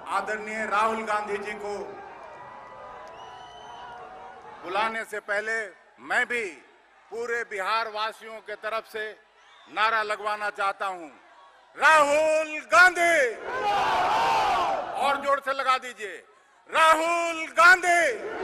आदरणीय राहुल गांधी जी को बुलाने से पहले मैं भी पूरे बिहार वासियों के तरफ से नारा लगवाना चाहता हूं, राहुल गांधी। और जोर से लगा दीजिए, राहुल गांधी।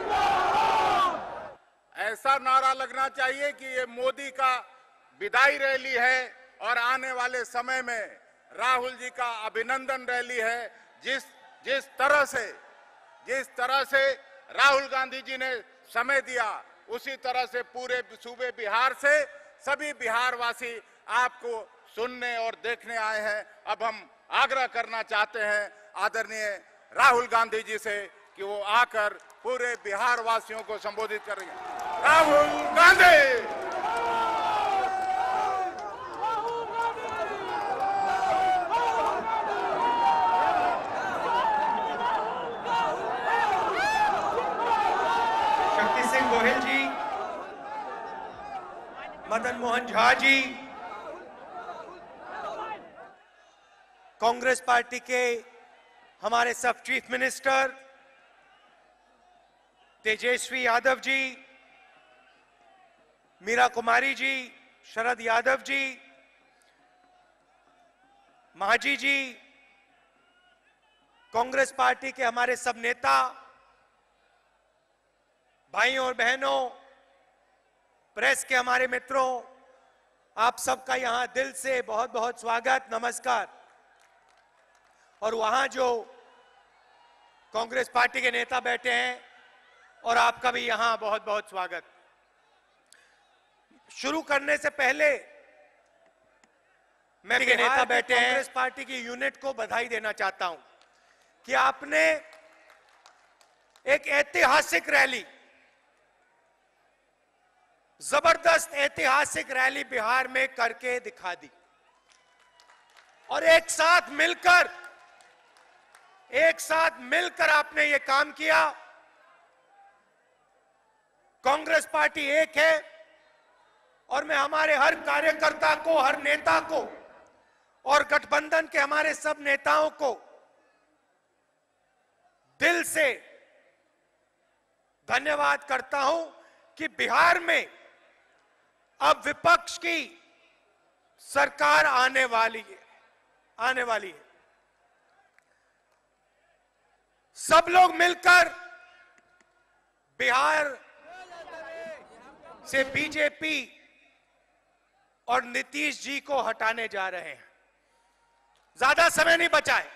ऐसा नारा लगना चाहिए कि ये मोदी का विदाई रैली है और आने वाले समय में राहुल जी का अभिनंदन रैली है। जिस तरह से राहुल गांधी जी ने समय दिया, उसी तरह से पूरे सूबे बिहार से सभी बिहारवासी आपको सुनने और देखने आए हैं। अब हम आग्रह करना चाहते हैं आदरणीय राहुल गांधी जी से कि वो आकर पूरे बिहार वासियों को संबोधित करेंगे। राहुल गांधी। गोहिल जी, मदन मोहन झा जी, कांग्रेस पार्टी के हमारे सब चीफ मिनिस्टर तेजस्वी यादव जी, मीरा कुमारी जी, शरद यादव जी, महाजी जी, कांग्रेस पार्टी के हमारे सब नेता, भाइयों और बहनों, प्रेस के हमारे मित्रों, आप सबका यहां दिल से बहुत बहुत स्वागत, नमस्कार। और वहां जो कांग्रेस पार्टी के नेता बैठे हैं और आपका भी यहां बहुत बहुत स्वागत। शुरू करने से पहले मैं के नेता बैठे हैं कांग्रेस पार्टी की यूनिट को बधाई देना चाहता हूं कि आपने एक ऐतिहासिक रैली, जबरदस्त ऐतिहासिक रैली बिहार में करके दिखा दी और एक साथ मिलकर आपने ये काम किया। कांग्रेस पार्टी एक है और मैं हमारे हर कार्यकर्ता को, हर नेता को और गठबंधन के हमारे सब नेताओं को दिल से धन्यवाद करता हूं कि बिहार में अब विपक्ष की सरकार आने वाली है। सब लोग मिलकर बिहार से बीजेपी और नीतीश जी को हटाने जा रहे हैं। ज्यादा समय नहीं बचा है।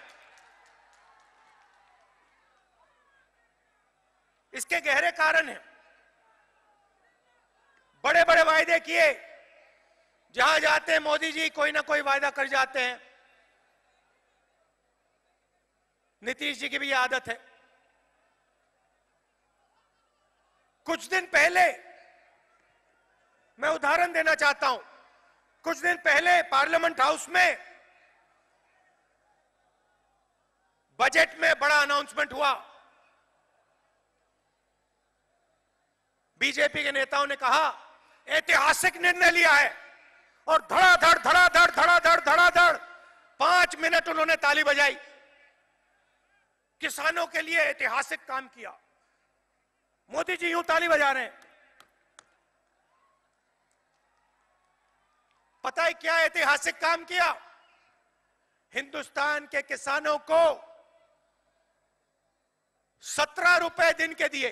इसके गहरे कारण हैं। बड़े बड़े वायदे किए, जहां जाते हैं मोदी जी कोई ना कोई वायदा कर जाते हैं। नीतीश जी की भी आदत है। कुछ दिन पहले मैं उदाहरण देना चाहता हूं। कुछ दिन पहले पार्लियामेंट हाउस में बजट में बड़ा अनाउंसमेंट हुआ। बीजेपी के नेताओं ने कहा ऐतिहासिक निर्णय लिया है और धड़ाधड़ 5 मिनट उन्होंने ताली बजाई। किसानों के लिए ऐतिहासिक काम किया। मोदी जी यूं ताली बजा रहे हैं। पता है क्या ऐतिहासिक काम किया? हिंदुस्तान के किसानों को 17 रुपए दिन के दिए।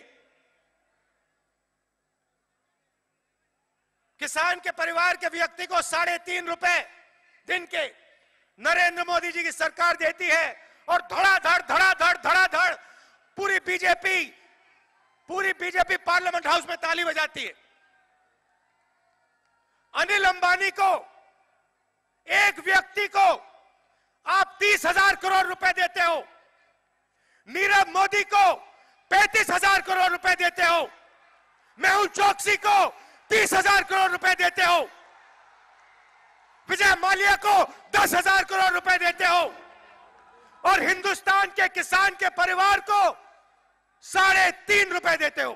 किसान के परिवार के व्यक्ति को 3.5 रुपए दिन के नरेंद्र मोदी जी की सरकार देती है और धड़ाधड़ पूरी बीजेपी पार्लियामेंट हाउस में ताली बजाती है। अनिल अंबानी को, एक व्यक्ति को आप 30,000 करोड़ रुपए देते हो। नीरव मोदी को 35,000 करोड़ रुपए देते हो। मेहुल चोकसी को 30,000 करोड़ रुपए देते हो। विजय माल्या को 10,000 करोड़ रुपए देते हो और हिंदुस्तान के किसान के परिवार को 3.5 रुपए देते हो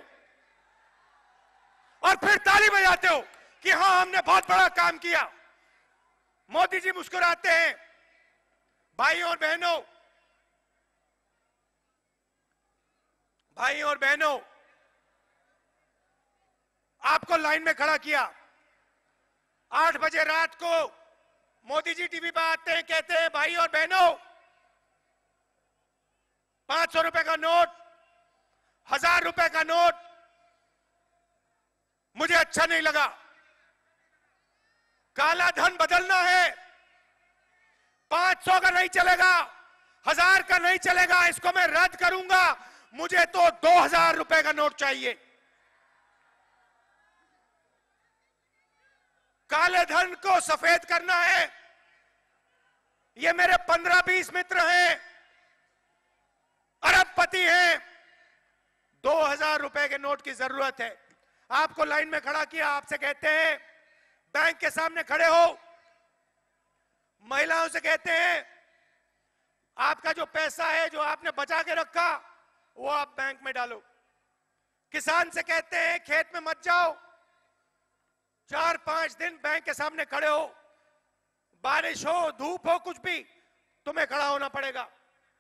और फिर ताली बजाते हो कि हां हमने बहुत बड़ा काम किया। मोदी जी मुस्कुराते हैं। भाइयों और बहनों, भाई और बहनों, आपको लाइन में खड़ा किया। 8 बजे रात को मोदी जी टीवी पर आते हैं, कहते हैं भाई और बहनों 500 रुपए का नोट, 1000 रुपए का नोट मुझे अच्छा नहीं लगा, काला धन बदलना है, 500 का नहीं चलेगा, 1000 का नहीं चलेगा, इसको मैं रद्द करूंगा, मुझे तो 2000 रुपए का नोट चाहिए। काले धन को सफेद करना है। ये मेरे 15-20 मित्र हैं, अरबपति हैं, 2000 रुपए के नोट की जरूरत है। आपको लाइन में खड़ा किया, आपसे कहते हैं बैंक के सामने खड़े हो, महिलाओं से कहते हैं आपका जो पैसा है जो आपने बचा के रखा वो आप बैंक में डालो। किसान से कहते हैं खेत में मत जाओ, 4-5 दिन बैंक के सामने खड़े हो, बारिश हो धूप हो कुछ भी, तुम्हें खड़ा होना पड़ेगा।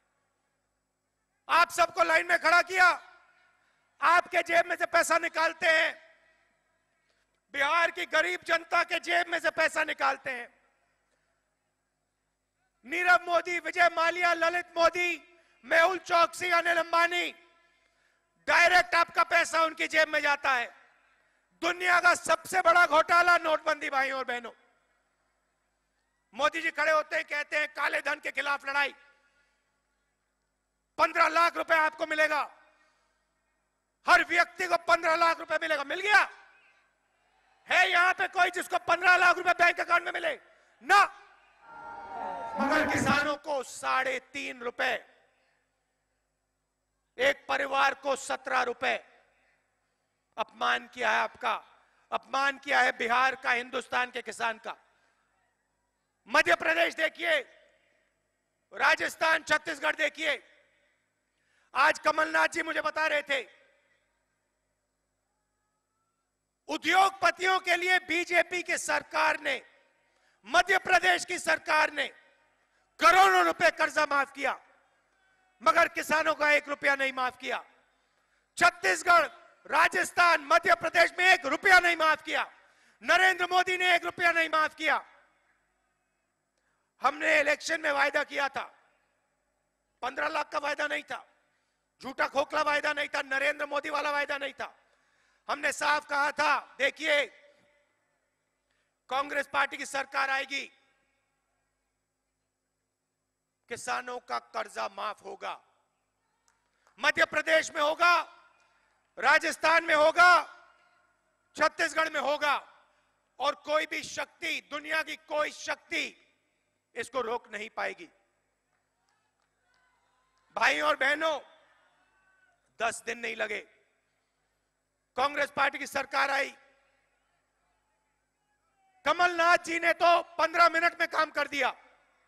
आप सबको लाइन में खड़ा किया, आपके जेब में से पैसा निकालते हैं, बिहार की गरीब जनता के जेब में से पैसा निकालते हैं। नीरव मोदी, विजय माल्या, ललित मोदी, मेहुल चौकसी, अनिल अंबानी, डायरेक्ट आपका पैसा उनकी जेब में जाता है। दुनिया का सबसे बड़ा घोटाला नोटबंदी। भाई और बहनों, मोदी जी खड़े होते हैं, कहते हैं काले धन के खिलाफ लड़ाई, 15 लाख रुपए आपको मिलेगा, हर व्यक्ति को 15 लाख रुपए मिलेगा। मिल गया है यहां पे कोई जिसको 15 लाख रुपए बैंक अकाउंट में मिले? ना। मगर किसानों को 3.5 रुपए, एक परिवार को 17 रुपए। अपमान किया है आपका, अपमान किया है बिहार का, हिंदुस्तान के किसान का। मध्य प्रदेश देखिए, राजस्थान, छत्तीसगढ़ देखिए। आज कमलनाथ जी मुझे बता रहे थे उद्योगपतियों के लिए बीजेपी की सरकार ने, मध्य प्रदेश की सरकार ने करोड़ों रुपए कर्जा माफ किया, मगर किसानों का 1 रुपया नहीं माफ किया। छत्तीसगढ़, राजस्थान, मध्य प्रदेश में 1 रुपया नहीं माफ किया। नरेंद्र मोदी ने 1 रुपया नहीं माफ किया। हमने इलेक्शन में वायदा किया था, 15 लाख का वायदा नहीं था, झूठा खोखला वायदा नहीं था, नरेंद्र मोदी वाला वायदा नहीं था। हमने साफ कहा था देखिए कांग्रेस पार्टी की सरकार आएगी, किसानों का कर्जा माफ होगा। मध्य प्रदेश में होगा, राजस्थान में होगा, छत्तीसगढ़ में होगा, और कोई भी शक्ति, दुनिया की कोई शक्ति इसको रोक नहीं पाएगी। भाई और बहनों, 10 दिन नहीं लगे, कांग्रेस पार्टी की सरकार आई। कमलनाथ जी ने तो 15 मिनट में काम कर दिया।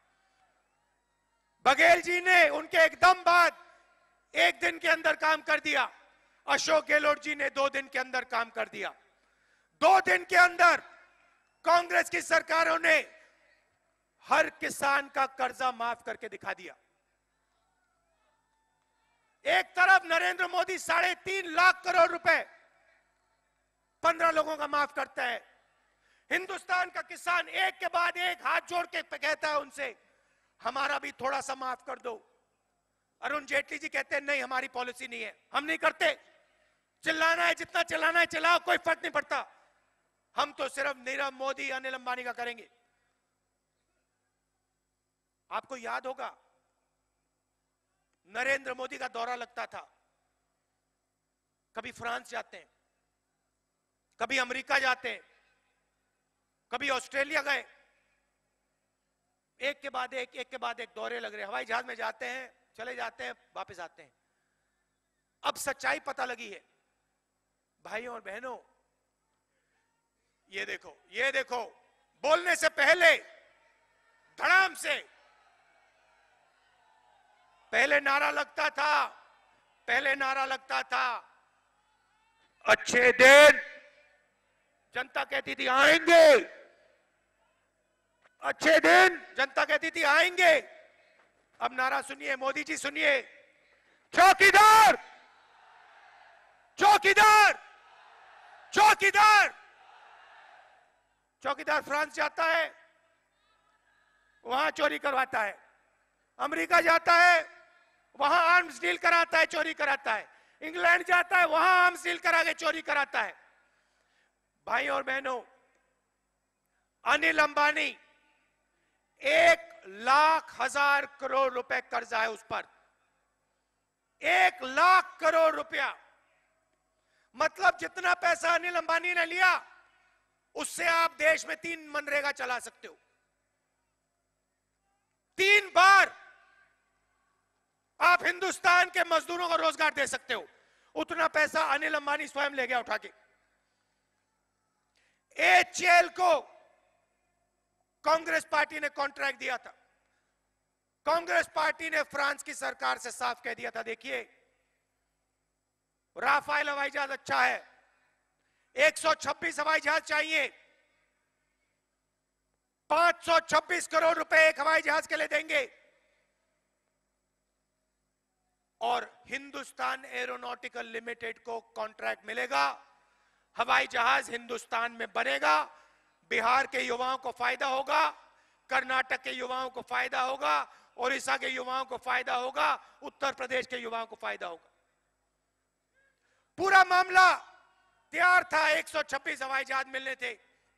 बघेल जी ने उनके एकदम बाद 1 दिन के अंदर काम कर दिया। अशोक गहलोत जी ने 2 दिन के अंदर काम कर दिया। 2 दिन के अंदर कांग्रेस की सरकारों ने हर किसान का कर्जा माफ करके दिखा दिया। एक तरफ नरेंद्र मोदी 3.5 लाख करोड़ रुपए 15 लोगों का माफ करता है। हिंदुस्तान का किसान एक के बाद एक हाथ जोड़ के कहता है उनसे, हमारा भी थोड़ा सा माफ कर दो। अरुण जेटली जी कहते हैं नहीं, हमारी पॉलिसी नहीं है, हम नहीं करते, चिल्लाना है जितना चिल्लाना है चिल्लाओ, कोई फर्क नहीं पड़ता, हम तो सिर्फ नीरव मोदी, अनिल अंबानी का करेंगे। आपको याद होगा नरेंद्र मोदी का दौरा लगता था, कभी फ्रांस जाते हैं, कभी अमेरिका जाते हैं, कभी ऑस्ट्रेलिया गए, एक के बाद एक दौरे लग रहे, हवाई जहाज में जाते हैं, चले जाते हैं, वापस आते हैं। अब सच्चाई पता लगी है। भाइयों और बहनों, ये देखो, बोलने से पहले धड़ाम से पहले नारा लगता था अच्छे दिन, जनता कहती थी आएंगे, अच्छे दिन, जनता कहती थी आएंगे। अब नारा सुनिए, मोदी जी सुनिए, चौकीदार चौकीदार चौकीदार चौकीदार फ्रांस जाता है, वहां चोरी करवाता है। अमेरिका जाता है, वहां आर्म्स डील कराता है, चोरी कराता है। इंग्लैंड जाता है, वहां आर्म्स डील करा के चोरी कराता है। भाई और बहनों, अनिल अंबानी 1,00,000 करोड़ रुपए कर्जा है उस पर। 1,00,000 करोड़ रुपया, मतलब जितना पैसा अनिल अंबानी ने लिया उससे आप देश में 3 मनरेगा चला सकते हो। 3 बार आप हिंदुस्तान के मजदूरों को रोजगार दे सकते हो। उतना पैसा अनिल अंबानी स्वयं ले गया उठा के। एचएएल को कांग्रेस पार्टी ने कॉन्ट्रैक्ट दिया था। कांग्रेस पार्टी ने फ्रांस की सरकार से साफ कह दिया था, देखिए राफेल हवाई जहाज अच्छा है, 126 हवाई जहाज चाहिए, 526 करोड़ रुपए एक हवाई जहाज के लिए देंगे, और हिंदुस्तान एरोनॉटिकल लिमिटेड को कॉन्ट्रैक्ट मिलेगा। हवाई जहाज हिंदुस्तान में बनेगा, बिहार के युवाओं को फायदा होगा, कर्नाटक के युवाओं को फायदा होगा, ओडिशा के युवाओं को फायदा होगा, उत्तर प्रदेश के युवाओं को फायदा होगा। पूरा मामला तैयार था, 126 हवाई जहाज मिलने थे।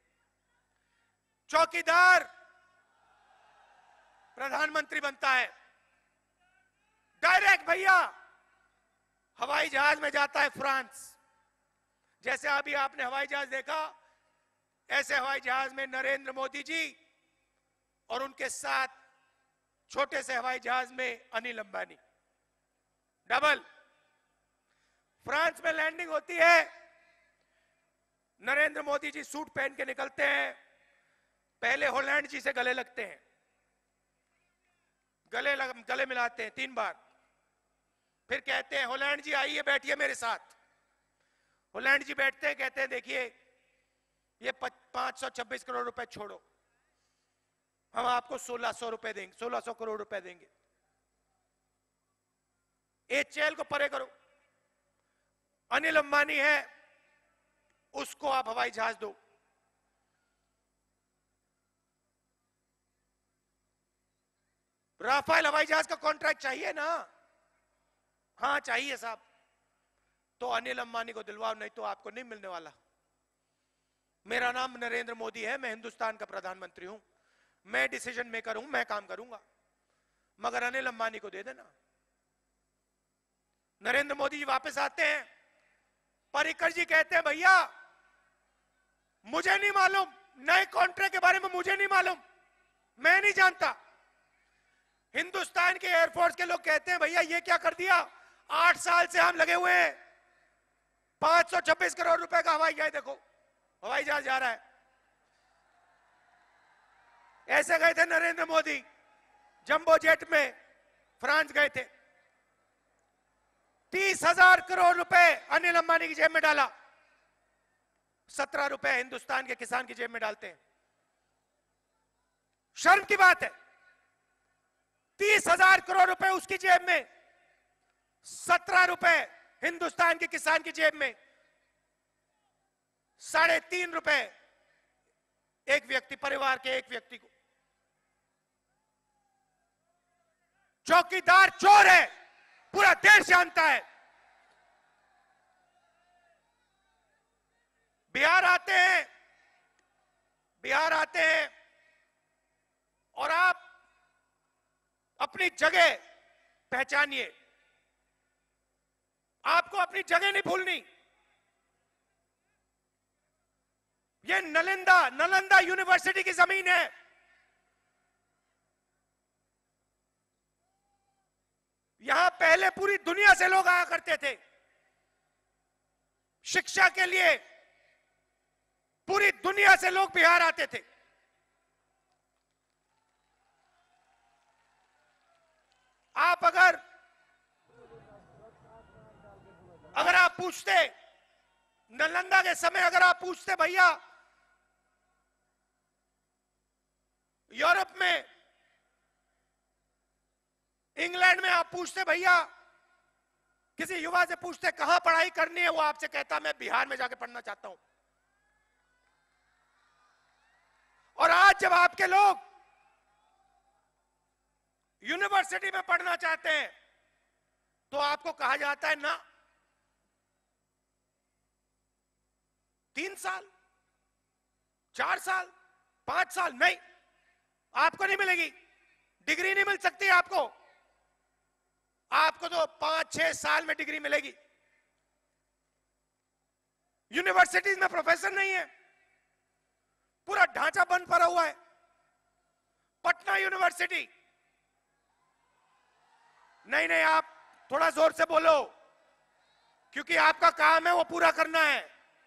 चौकीदार प्रधानमंत्री बनता है, डायरेक्ट भैया हवाई जहाज में जाता है फ्रांस। जैसे अभी आपने हवाई जहाज देखा, ऐसे हवाई जहाज में नरेंद्र मोदी जी और उनके साथ छोटे से हवाई जहाज में अनिल अंबानी, डबल। फ्रांस में लैंडिंग होती है, नरेंद्र मोदी जी सूट पहन के निकलते हैं, पहले होलैंड जी से गले लगते हैं, गले मिलाते हैं 3 बार, फिर कहते हैं होलैंड जी आइए बैठिए मेरे साथ। होलैंड जी बैठते हैं, कहते हैं देखिए ये 526 करोड़ रुपए छोड़ो, हम आपको 1600 रुपए देंगे, 1600 करोड़ रुपए देंगे। एचएएल को परे करो, अनिल अंबानी है उसको आप हवाई जहाज दो। राफेल हवाई जहाज का कॉन्ट्रैक्ट चाहिए ना? हाँ चाहिए साहब, तो अनिल अंबानी को दिलवाओ, नहीं तो आपको नहीं मिलने वाला। मेरा नाम नरेंद्र मोदी है, मैं हिंदुस्तान का प्रधानमंत्री हूं, मैं डिसीजन मेकर हूं, मैं काम करूंगा, मगर अनिल अंबानी को दे देना। नरेंद्र मोदी जी वापस आते हैं, पर्रिकर जी कहते हैं भैया मुझे नहीं मालूम, नए कॉन्ट्रैक्ट के बारे में मुझे नहीं मालूम, मैं नहीं जानता। हिंदुस्तान के एयरफोर्स के लोग कहते हैं भैया ये क्या कर दिया, 8 साल से हम लगे हुए हैं, 526 करोड़ रुपए का हवाई जहाज, देखो हवाई जहाज जा रहा है। ऐसे गए थे नरेंद्र मोदी, जंबो जेट में फ्रांस गए थे, 30,000 करोड़ रुपए अनिल अंबानी की जेब में डाला, 17 रुपए हिंदुस्तान के किसान की जेब में डालते हैं। शर्म की बात है, 30,000 करोड़ रुपए उसकी जेब में, 17 रुपए हिंदुस्तान के किसान की जेब में, 3.5 रुपए एक व्यक्ति, परिवार के एक व्यक्ति को। चौकीदार चोर है, पूरा देश जानता है। बिहार आते हैं, बिहार आते हैं और आप अपनी जगह पहचानिए, आपको अपनी जगह नहीं भूलनी। ये नालंदा यूनिवर्सिटी की जमीन है, यहां पहले पूरी दुनिया से लोग आया करते थे शिक्षा के लिए, पूरी दुनिया से लोग बिहार आते थे। आप अगर आप पूछते नालंदा के समय, अगर आप पूछते भैया यूरोप में, इंग्लैंड में आप पूछते भैया किसी युवा से पूछते कहां पढ़ाई करनी है, वो आपसे कहता मैं बिहार में जाके पढ़ना चाहता हूं। और आज जब आपके लोग यूनिवर्सिटी में पढ़ना चाहते हैं तो आपको कहा जाता है ना, 3 साल 4 साल 5 साल नहीं, आपको नहीं मिलेगी, डिग्री नहीं मिल सकती आपको। आपको तो 5-6 साल में डिग्री मिलेगी। यूनिवर्सिटीज में प्रोफेसर नहीं है, पूरा ढांचा बंद पड़ा हुआ है। पटना यूनिवर्सिटी, नहीं, आप थोड़ा जोर से बोलो क्योंकि आपका काम है वो पूरा करना है।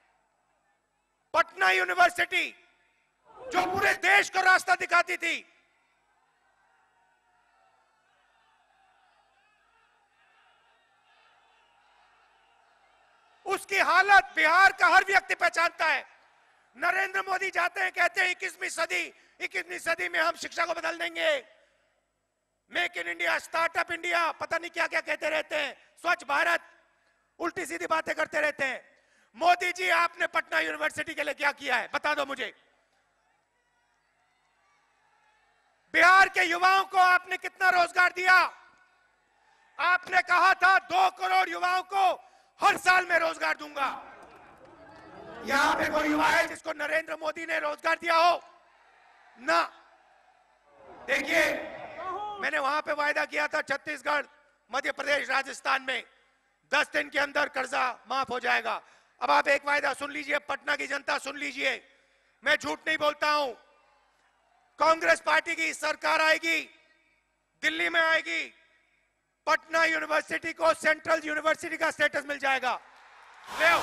पटना यूनिवर्सिटी जो पूरे देश को रास्ता दिखाती थी, उसकी हालत बिहार का हर व्यक्ति पहचानता है। नरेंद्र मोदी जाते हैं, कहते हैं 21वीं सदी में हम शिक्षा को बदल देंगे, make in India, startup India, पता नहीं क्या क्या कहते रहते हैं, स्वच्छ भारत, उल्टी सीधी बातें करते रहते हैं। मोदी जी आपने पटना यूनिवर्सिटी के लिए क्या किया है बता दो मुझे। बिहार के युवाओं को आपने कितना रोजगार दिया? आपने कहा था 2 करोड़ युवाओं को हर साल में रोजगार दूंगा। यहां पे कोई युवा है जिसको नरेंद्र मोदी ने रोजगार दिया हो? ना। देखिए, मैंने वहां पे वायदा किया था छत्तीसगढ़, मध्य प्रदेश, राजस्थान में 10 दिन के अंदर कर्जा माफ हो जाएगा। अब आप एक वायदा सुन लीजिए, पटना की जनता सुन लीजिए, मैं झूठ नहीं बोलता हूं। कांग्रेस पार्टी की सरकार आएगी, दिल्ली में आएगी, पटना यूनिवर्सिटी को सेंट्रल यूनिवर्सिटी का स्टेटस मिल जाएगा। ले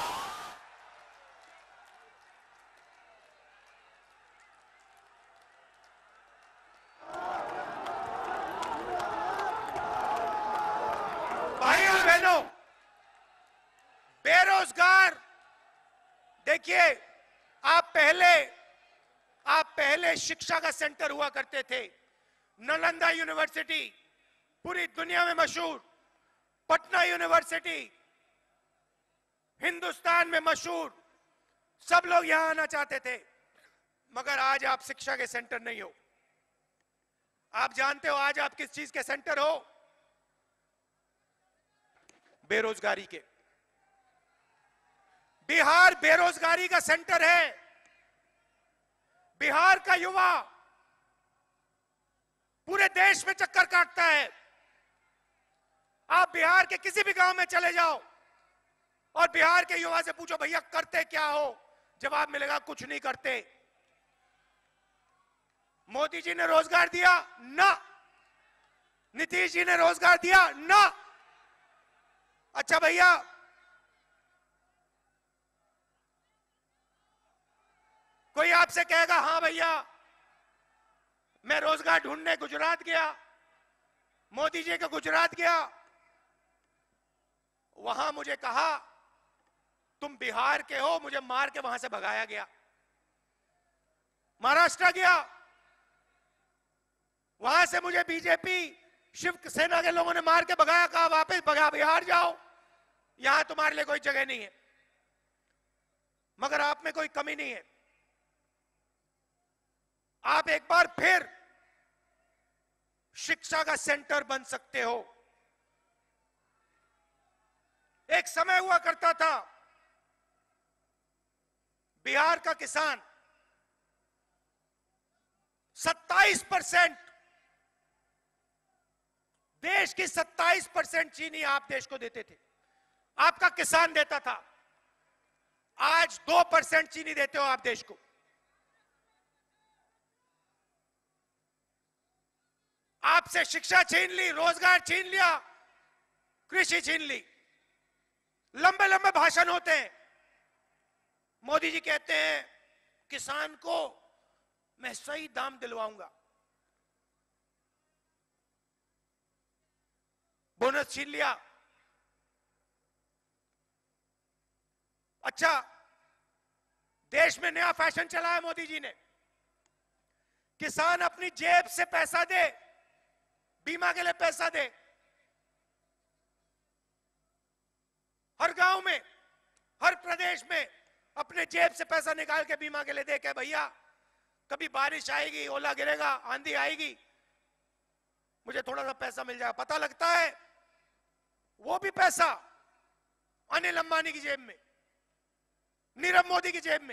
भाइयों बहनों, बेरोजगार, देखिए आप पहले शिक्षा का सेंटर हुआ करते थे। नालंदा यूनिवर्सिटी पूरी दुनिया में मशहूर, पटना यूनिवर्सिटी हिंदुस्तान में मशहूर, सब लोग यहां आना चाहते थे। मगर आज आप शिक्षा के सेंटर नहीं हो। आप जानते हो आज आप किस चीज के सेंटर हो? बेरोजगारी के। बिहार बेरोजगारी का सेंटर है। बिहार का युवा पूरे देश में चक्कर काटता है। आप बिहार के किसी भी गांव में चले जाओ और बिहार के युवा से पूछो भैया करते क्या हो, जवाब मिलेगा कुछ नहीं करते। मोदी जी ने रोजगार दिया? ना। नीतीश जी ने रोजगार दिया? ना। अच्छा भैया, कोई आपसे कहेगा हाँ भैया मैं रोजगार ढूंढने गुजरात गया, मोदी जी के गुजरात गया, वहां मुझे कहा तुम बिहार के हो, मुझे मार के वहां से भगाया गया। महाराष्ट्र गया, वहां से मुझे बीजेपी शिवसेना के लोगों ने मार के भगाया, कहा वापस बिहार जाओ, यहां तुम्हारे लिए कोई जगह नहीं है। मगर आप में कोई कमी नहीं है। आप एक बार फिर शिक्षा का सेंटर बन सकते हो। एक समय हुआ करता था बिहार का किसान 27%, देश की 27% चीनी आप देश को देते थे, आपका किसान देता था। आज 2% चीनी देते हो आप देश को। आपसे शिक्षा छीन ली, रोजगार छीन लिया, कृषि छीन ली। लंबे लंबे भाषण होते हैं। मोदी जी कहते हैं किसान को मैं सही दाम दिलवाऊंगा, बोनस छीन लिया। अच्छा, देश में नया फैशन चला है मोदी जी ने, किसान अपनी जेब से पैसा दे, बीमा के लिए पैसा दे। हर गांव में, हर प्रदेश में अपने जेब से पैसा निकाल के बीमा के लिए दे के, भैया कभी बारिश आएगी, ओला गिरेगा, आंधी आएगी, मुझे थोड़ा सा पैसा मिल जाएगा। पता लगता है वो भी पैसा अनिल अंबानी की जेब में, नीरव मोदी की जेब में।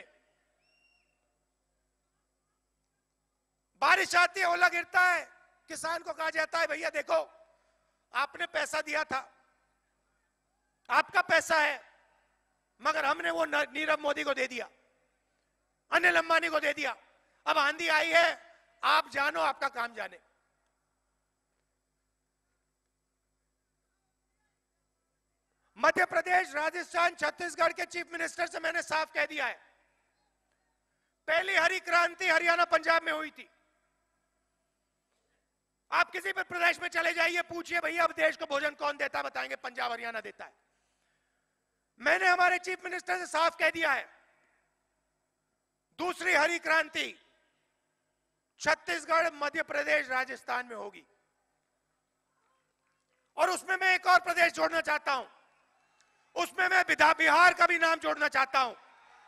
बारिश आती है, ओला गिरता है, किसान को कहा जाता है भैया देखो आपने पैसा दिया था, आपका पैसा है, मगर हमने वो नीरव मोदी को दे दिया, अनिल अंबानी को दे दिया। अब आंधी आई है, आप जानो, आपका काम जाने। मध्य प्रदेश, राजस्थान, छत्तीसगढ़ के चीफ मिनिस्टर से मैंने साफ कह दिया है, पहली हरी क्रांति हरियाणा पंजाब में हुई थी। आप किसी भी प्रदेश में चले जाइए, पूछिए भैया अब देश को भोजन कौन देता है, बताएंगे पंजाब हरियाणा देता है। मैंने हमारे चीफ मिनिस्टर से साफ कह दिया है, दूसरी हरी क्रांति छत्तीसगढ़, मध्य प्रदेश, राजस्थान में होगी। और उसमें मैं एक और प्रदेश जोड़ना चाहता हूं, उसमें मैं बिहार का भी नाम जोड़ना चाहता हूं।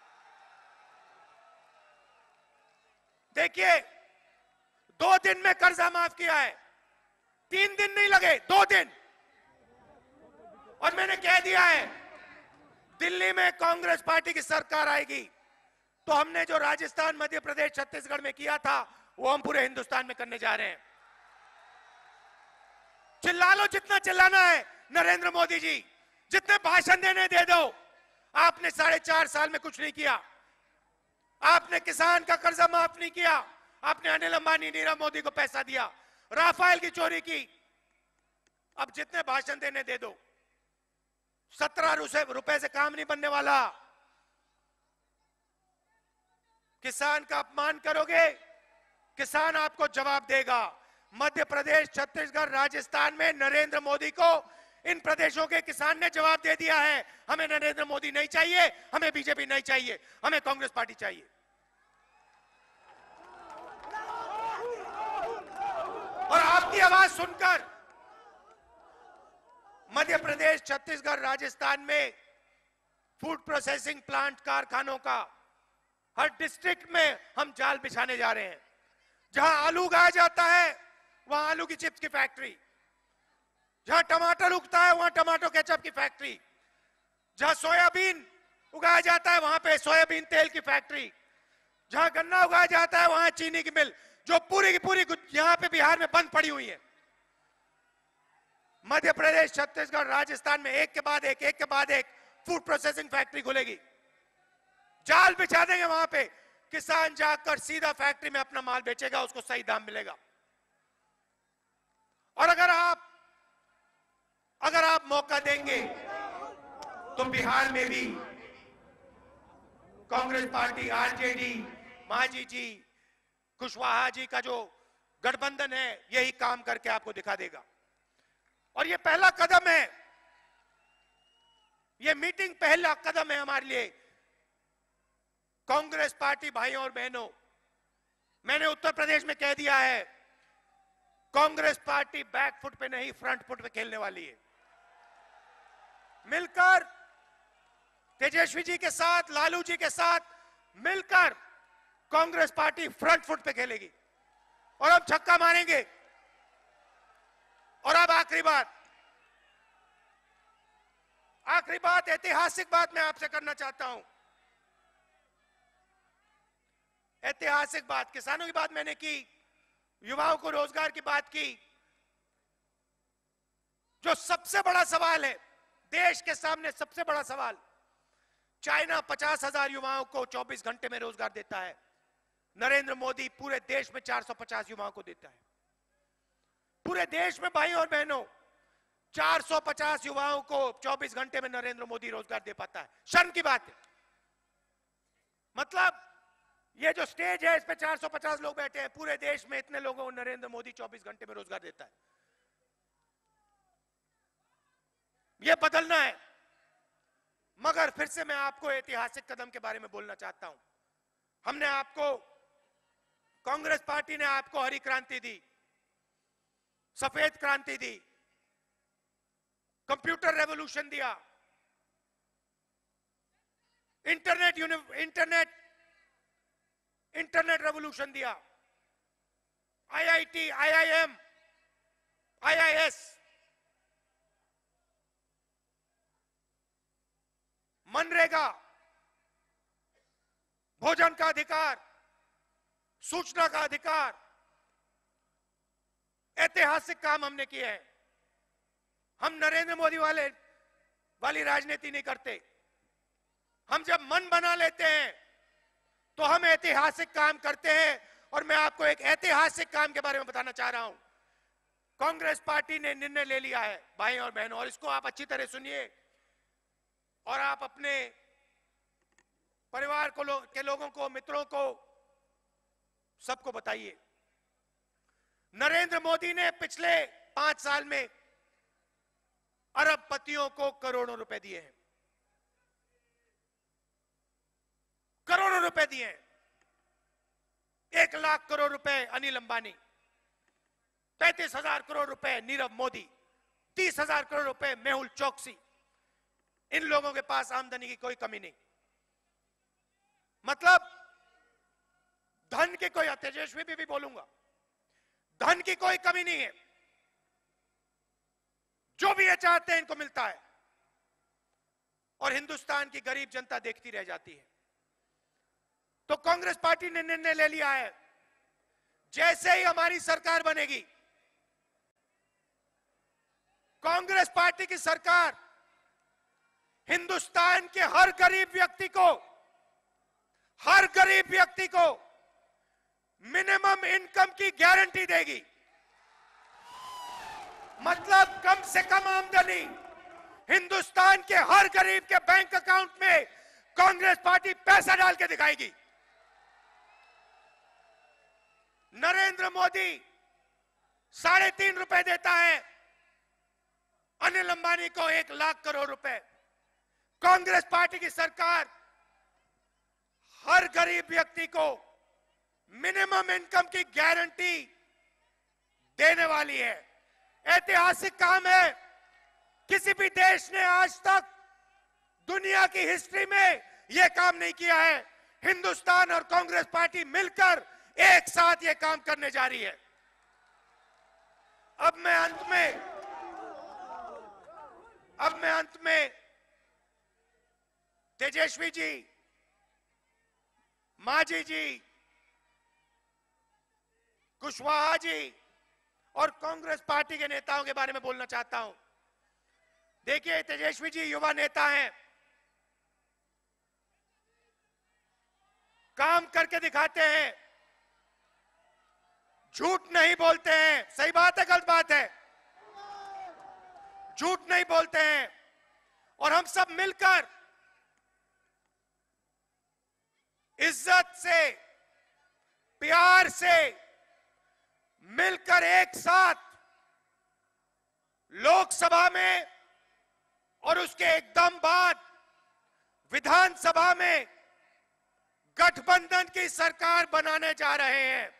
देखिए 2 दिन में कर्जा माफ किया है, 3 दिन नहीं लगे, 2 दिन। और मैंने कह दिया है दिल्ली में कांग्रेस पार्टी की सरकार आएगी तो हमने जो राजस्थान, मध्य प्रदेश, छत्तीसगढ़ में किया था वो हम पूरे हिंदुस्तान में करने जा रहे हैं। चिल्ला लो जितना चिल्लाना है, नरेंद्र मोदी जी जितने भाषण देने दे दो। आपने 4.5 साल में कुछ नहीं किया, आपने किसान का कर्जा माफ नहीं किया, आपने अनिल अंबानी, नीरव मोदी को पैसा दिया, राफेल की चोरी की। अब जितने भाषण देने दे दो, 17 रुपए से काम नहीं बनने वाला। किसान का अपमान करोगे, किसान आपको जवाब देगा। मध्य प्रदेश, छत्तीसगढ़, राजस्थान में नरेंद्र मोदी को इन प्रदेशों के किसान ने जवाब दे दिया है, हमें नरेंद्र मोदी नहीं चाहिए, हमें बीजेपी नहीं चाहिए, हमें कांग्रेस पार्टी चाहिए। और आपकी आवाज सुनकर मध्य प्रदेश, छत्तीसगढ़, राजस्थान में फूड प्रोसेसिंग प्लांट, कारखानों का हर डिस्ट्रिक्ट में हम जाल बिछाने जा रहे हैं। जहां आलू उगाया जाता है वहां आलू की चिप्स की फैक्ट्री, जहां टमाटर उगता है वहां टमाटो केचप की फैक्ट्री, जहां सोयाबीन उगाया जाता है वहां पे सोयाबीन तेल की फैक्ट्री, जहां गन्ना उगाया जाता है वहां चीनी की मिल, जो पूरी की पूरी यहां पे बिहार में बंद पड़ी हुई है। मध्य प्रदेश, छत्तीसगढ़, राजस्थान में एक के बाद एक फूड प्रोसेसिंग फैक्ट्री खुलेगी। जाल बिछा देंगे वहां पे, किसान जाकर सीधा फैक्ट्री में अपना माल बेचेगा, उसको सही दाम मिलेगा। और अगर आप मौका देंगे तो बिहार में भी कांग्रेस पार्टी, आरजेडी, मांझी जी, कुशवाहा जी का जो गठबंधन है यही काम करके आपको दिखा देगा। और ये पहला कदम है, ये मीटिंग पहला कदम है हमारे लिए। कांग्रेस पार्टी भाइयों और बहनों, मैंने उत्तर प्रदेश में कह दिया है, कांग्रेस पार्टी बैक फुट पे नहीं फ्रंट फुट पे खेलने वाली है। मिलकर तेजस्वी जी के साथ, लालू जी के साथ मिलकर कांग्रेस पार्टी फ्रंट फुट पे खेलेगी और हम छक्का मारेंगे। और अब आखिरी बात, ऐतिहासिक बात मैं आपसे करना चाहता हूं। ऐतिहासिक बात, किसानों की बात मैंने की, युवाओं को रोजगार की बात की। जो सबसे बड़ा सवाल है देश के सामने, सबसे बड़ा सवाल, चाइना 50,000 युवाओं को 24 घंटे में रोजगार देता है, नरेंद्र मोदी पूरे देश में 450 युवाओं को देता है। पूरे देश में भाई और बहनों 450 युवाओं को 24 घंटे में नरेंद्र मोदी रोजगार दे पाता है। शर्म की बात है। मतलब ये जो स्टेज है इस पे 450 लोग बैठे हैं, पूरे देश में इतने लोगों को नरेंद्र मोदी 24 घंटे में रोजगार देता है। ये बदलना है। मगर फिर से मैं आपको ऐतिहासिक कदम के बारे में बोलना चाहता हूं। हमने आपको, कांग्रेस पार्टी ने आपको हरी क्रांति दी, सफेद क्रांति दी, कंप्यूटर रेवोल्यूशन दिया, इंटरनेट रेवोल्यूशन दिया, IIT, IIM, IIS, मनरेगा, भोजन का अधिकार, सूचना का अधिकार, ऐतिहासिक काम हमने किए हैं। हम नरेंद्र मोदी वाली राजनीति नहीं करते। हम जब मन बना लेते हैं तो हम ऐतिहासिक काम करते हैं। और मैं आपको एक ऐतिहासिक काम के बारे में बताना चाह रहा हूं। कांग्रेस पार्टी ने निर्णय ले लिया है भाई और बहनों, और इसको आप अच्छी तरह सुनिए और आप अपने परिवार के लोगों को, मित्रों को, सबको बताइए। नरेंद्र मोदी ने पिछले 5 साल में अरबपतियों को करोड़ों रुपए दिए हैं, करोड़ों रुपए दिए हैं। 1 लाख करोड़ रुपए अनिल अंबानी, 35,000 करोड़ रुपए नीरव मोदी, 30,000 करोड़ रुपए मेहुल चोकसी। इन लोगों के पास आमदनी की कोई कमी नहीं। मतलब धन की कोई, तेजस्वी भी बोलूंगा, धन की कोई कमी नहीं है। जो भी ये चाहते हैं इनको मिलता है और हिंदुस्तान की गरीब जनता देखती रह जाती है। तो कांग्रेस पार्टी ने निर्णय ले लिया है, जैसे ही हमारी सरकार बनेगी, कांग्रेस पार्टी की सरकार हिंदुस्तान के हर गरीब व्यक्ति को मिनिमम इनकम की गारंटी देगी। मतलब कम से कम आमदनी हिंदुस्तान के हर गरीब के बैंक अकाउंट में कांग्रेस पार्टी पैसा डाल के दिखाएगी। नरेंद्र मोदी 3.5 रुपए देता है, अनिल अंबानी को 1 लाख करोड़ रुपए। कांग्रेस पार्टी की सरकार हर गरीब व्यक्ति को मिनिमम इनकम की गारंटी देने वाली है। ऐतिहासिक काम है। किसी भी देश ने आज तक दुनिया की हिस्ट्री में यह काम नहीं किया है। हिंदुस्तान और कांग्रेस पार्टी मिलकर एक साथ यह काम करने जा रही है। अब मैं अंत में तेजस्वी जी, मांझी जी, कुशवाहा जी और कांग्रेस पार्टी के नेताओं के बारे में बोलना चाहता हूं। देखिए, तेजस्वी जी युवा नेता हैं, काम करके दिखाते हैं, झूठ नहीं बोलते हैं। सही बात है, गलत बात है? झूठ नहीं बोलते हैं। और हम सब मिलकर इज्जत से, प्यार से मिलकर एक साथ लोकसभा में और उसके एकदम बाद विधानसभा में गठबंधन की सरकार बनाने जा रहे हैं।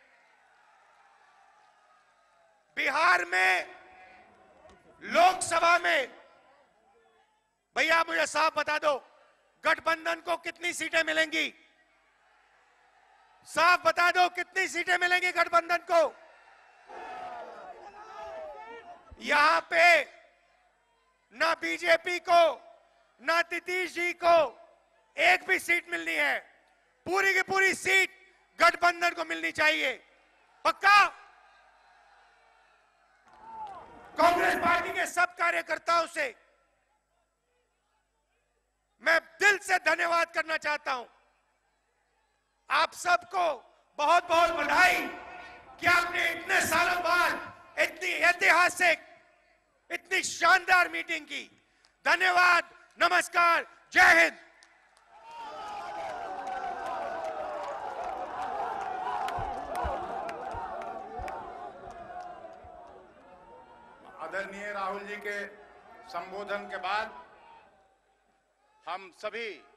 बिहार में लोकसभा में, भैया मुझे साफ बता दो, गठबंधन को कितनी सीटें मिलेंगी? साफ बता दो, कितनी सीटें मिलेंगी गठबंधन को? यहां पे ना बीजेपी को, ना नीतीश जी को एक भी सीट मिलनी है। पूरी की पूरी सीट गठबंधन को मिलनी चाहिए। पक्का? कांग्रेस पार्टी के सब कार्यकर्ताओं से मैं दिल से धन्यवाद करना चाहता हूं। आप सबको बहुत बहुत बधाई कि आपने इतने सालों बाद इतनी ऐतिहासिक, इतनी शानदार मीटिंग की। धन्यवाद, नमस्कार, जय हिंद। आदरणीय राहुल जी के संबोधन के बाद हम सभी